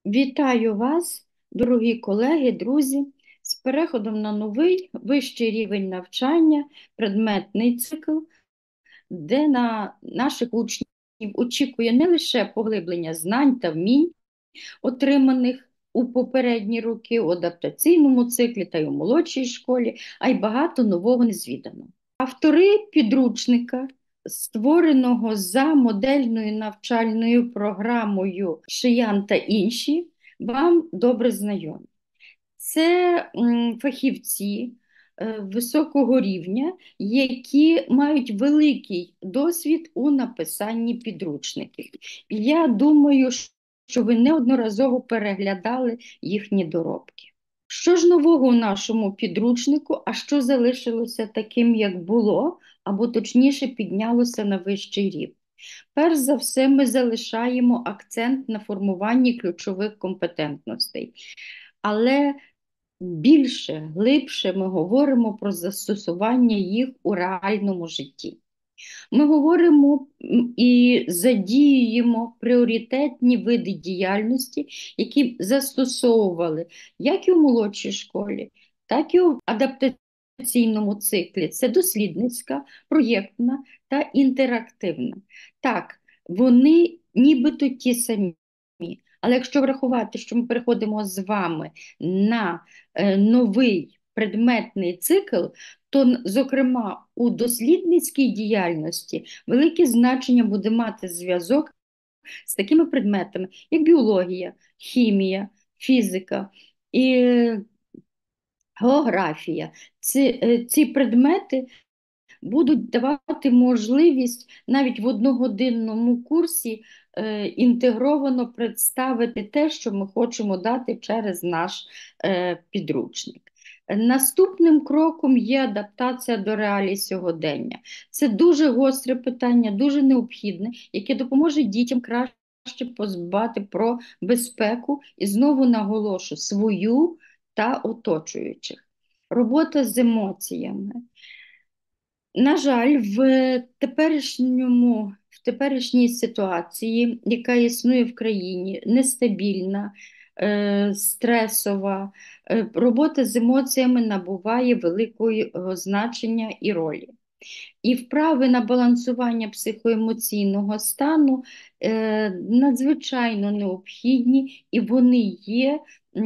Вітаю вас, дорогі колеги, друзі, з переходом на новий вищий рівень навчання, предметний цикл, де на наших учнів очікує не лише поглиблення знань та вмінь, отриманих у попередні роки у адаптаційному циклі та й у молодшій школі, а й багато нового незвіданого. Автори підручника, створеного за модельною навчальною програмою «Шиян та інші», вам добре знайомі. Це фахівці високого рівня, які мають великий досвід у написанні підручників. І я думаю, що ви неодноразово переглядали їхні доробки. Що ж нового у нашому підручнику, а що залишилося таким, як було, або точніше піднялося на вищий рівень? Перш за все, ми залишаємо акцент на формуванні ключових компетентностей. Але більше, глибше ми говоримо про застосування їх у реальному житті. Ми говоримо і задіюємо пріоритетні види діяльності, які застосовували як і у молодшій школі, так і у адаптаційному циклі. Це дослідницька, проєктна та інтерактивна. Так, вони нібито ті самі. Але якщо врахувати, що ми переходимо з вами на новий предметний цикл, то, зокрема, у дослідницькій діяльності велике значення буде мати зв'язок з такими предметами, як біологія, хімія, фізика і географія. Ці предмети будуть давати можливість навіть в одногодинному курсі інтегровано представити те, що ми хочемо дати через наш підручник. Наступним кроком є адаптація до реалій сьогодення. Це дуже гостре питання, дуже необхідне, яке допоможе дітям краще подбати про безпеку і знову наголошу свою та оточуючих. Робота з емоціями. На жаль, в теперішній ситуації, яка існує в країні, нестабільна, стресова, робота з емоціями набуває великого значення і ролі. І вправи на балансування психоемоційного стану надзвичайно необхідні, і вони є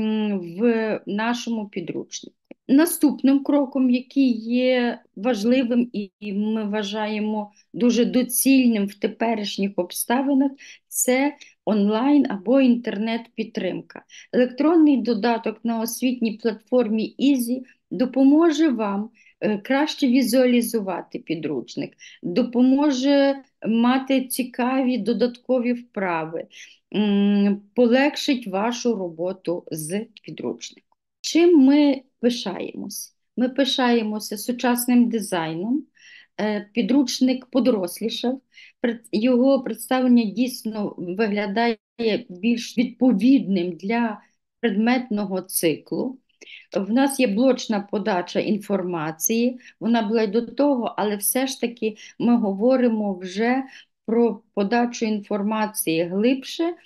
в нашому підручнику. Наступним кроком, який є важливим і ми вважаємо дуже доцільним в теперішніх обставинах, це онлайн або інтернет-підтримка. Електронний додаток на освітній платформі Easy допоможе вам краще візуалізувати підручник, допоможе мати цікаві додаткові вправи, полегшить вашу роботу з підручником. Чим ми пишаємось? Ми пишаємося сучасним дизайном, підручник подорослішав, його представлення дійсно виглядає більш відповідним для предметного циклу. В нас є блочна подача інформації, вона була й до того, але все ж таки ми говоримо вже про подачу інформації глибше,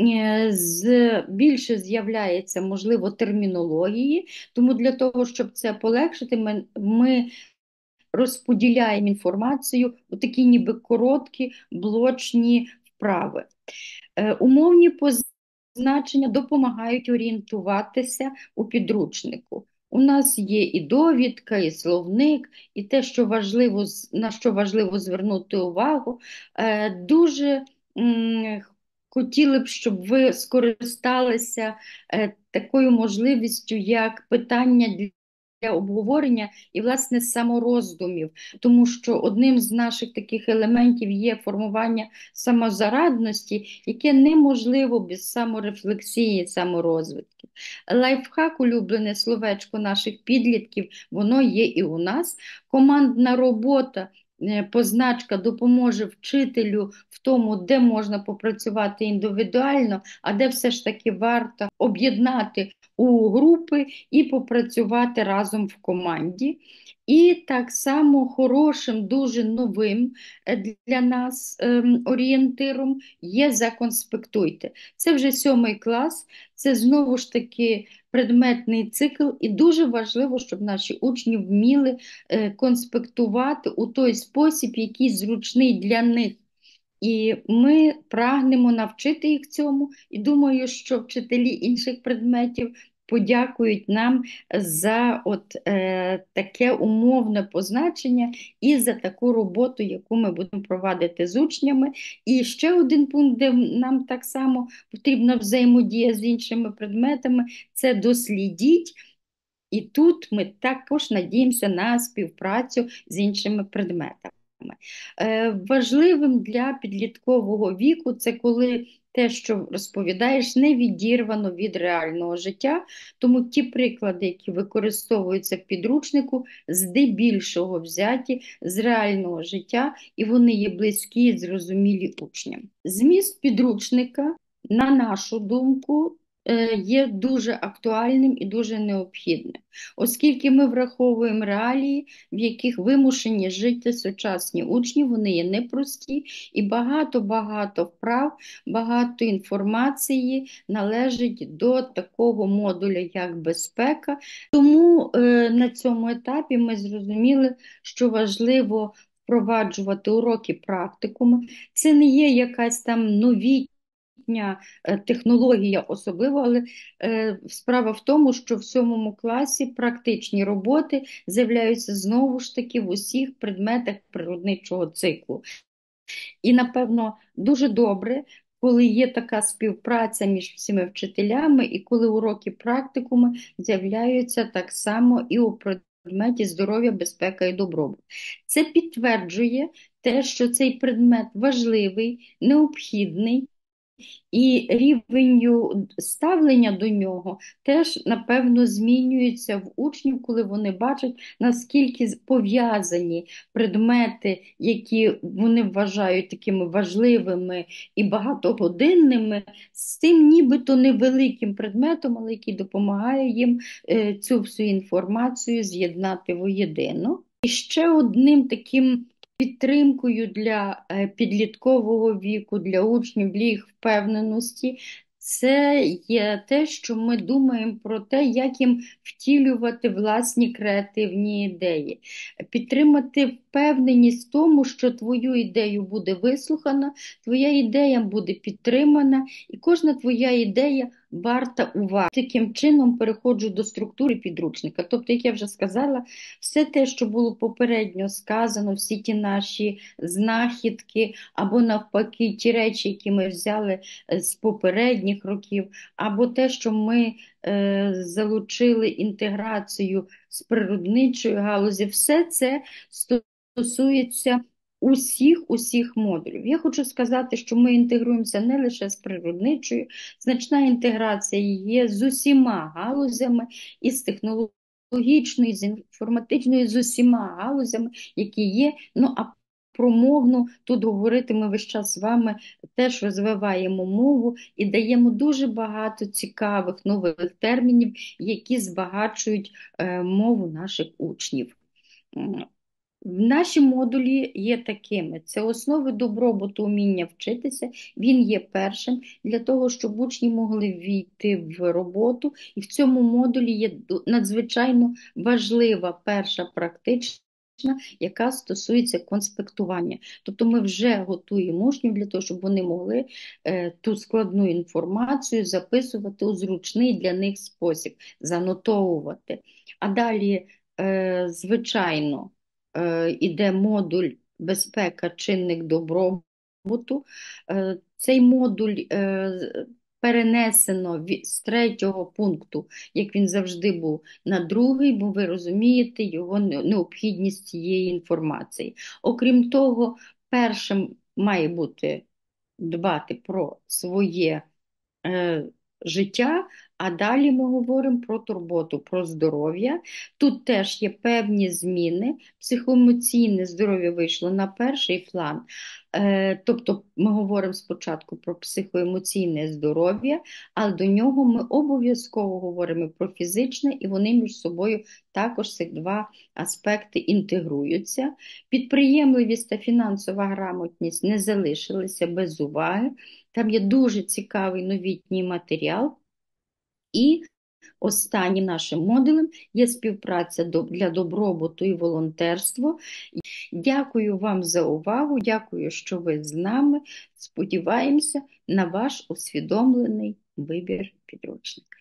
більше з'являється, можливо, термінології, тому для того, щоб це полегшити, ми розподіляємо інформацію у такі ніби короткі блочні вправи. Умовні позначення допомагають орієнтуватися у підручнику. У нас є і довідка, і словник, і те, на що важливо звернути увагу. Дуже хотіли б, щоб ви скористалися такою можливістю, як питання для обговорення і, власне, самороздумів, тому що одним з наших таких елементів є формування самозарадності, яке неможливо без саморефлексії, саморозвитку. Лайфхак, улюблене словечко наших підлітків, воно є і у нас. Командна робота, позначка допоможе вчителю в тому, де можна попрацювати індивідуально, а де все ж таки варто об'єднати у групи і попрацювати разом в команді. І так само хорошим, дуже новим для нас орієнтиром є «Законспектуйте». Це вже 7 клас, це знову ж таки предметний цикл, і дуже важливо, щоб наші учні вміли конспектувати у той спосіб, який зручний для них. І ми прагнемо навчити їх цьому, і думаю, що вчителі інших предметів подякують нам за таке умовне позначення і за таку роботу, яку ми будемо провадити з учнями. І ще один пункт, де нам так само потрібна взаємодія з іншими предметами, це дослідіть. І тут ми також надіємося на співпрацю з іншими предметами. Важливим для підліткового віку це коли те, що розповідаєш, не відірвано від реального життя, тому ті приклади, які використовуються в підручнику, здебільшого взяті з реального життя, і вони є близькі і зрозумілі учням. Зміст підручника, на нашу думку, є дуже актуальним і дуже необхідним, оскільки ми враховуємо реалії, в яких вимушені жити сучасні учні, вони є непрості, і багато-багато вправ, багато інформації належить до такого модуля, як безпека. Тому на цьому етапі ми зрозуміли, що важливо впроваджувати уроки практикуми. Це не є якась там новітня технологія особливо, але справа в тому, що в 7 класі практичні роботи з'являються знову ж таки в усіх предметах природничого циклу. І, напевно, дуже добре, коли є така співпраця між всіма вчителями, і коли уроки практикуми з'являються так само і у предметі здоров'я, безпека і добробут. Це підтверджує те, що цей предмет важливий, необхідний, і рівень ставлення до нього теж, напевно, змінюється в учнів, коли вони бачать, наскільки пов'язані предмети, які вони вважають такими важливими і багатогодинними, з тим нібито невеликим предметом, але який допомагає їм цю всю інформацію з'єднати воєдино. І ще одним таким підтримкою для підліткового віку, для учнів, для їх впевненості, це є те, що ми думаємо про те, як їм втілювати власні креативні ідеї, підтримати впевненість в тому, що твою ідею буде вислухана, твоя ідея буде підтримана, і кожна твоя ідея варта уваги. Таким чином переходжу до структури підручника. Тобто, як я вже сказала, все те, що було попередньо сказано, всі ті наші знахідки, або навпаки, ті речі, які ми взяли з попередніх років, або те, що ми залучили інтеграцію з природничої галузі, все це стосується усіх модулів. Я хочу сказати, що ми інтегруємося не лише з природничою, значна інтеграція є з усіма галузями, і з технологічною, з інформатичною, з усіма галузями, які є. Ну, а про мовну тут говорити ми весь час з вами теж розвиваємо мову і даємо дуже багато цікавих нових термінів, які збагачують мову наших учнів. Наші модулі є такими. Це основи добробуту, уміння вчитися. Він є першим для того, щоб учні могли війти в роботу. І в цьому модулі є надзвичайно важлива перша практична, яка стосується конспектування. Тобто ми вже готуємо учнів для того, щоб вони могли ту складну інформацію записувати у зручний для них спосіб, занотовувати. А далі, звичайно, іде модуль безпека, чинник добробуту. Цей модуль перенесено з 3-го пункту, як він завжди був, на 2-й, бо ви розумієте його необхідність цієї інформації. Окрім того, першим має бути дбати про своє життя, А далі ми говоримо про турботу, про здоров'я. Тут теж є певні зміни. Психоемоційне здоров'я вийшло на перший план. Тобто ми говоримо спочатку про психоемоційне здоров'я, але до нього ми обов'язково говоримо про фізичне, і вони між собою також ці два аспекти інтегруються. Підприємливість та фінансова грамотність не залишилися без уваги. Там є дуже цікавий новітній матеріал. І останнім нашим модулем є співпраця для добробуту і волонтерство. Дякую вам за увагу, дякую, що ви з нами. Сподіваємося на ваш усвідомлений вибір підручника.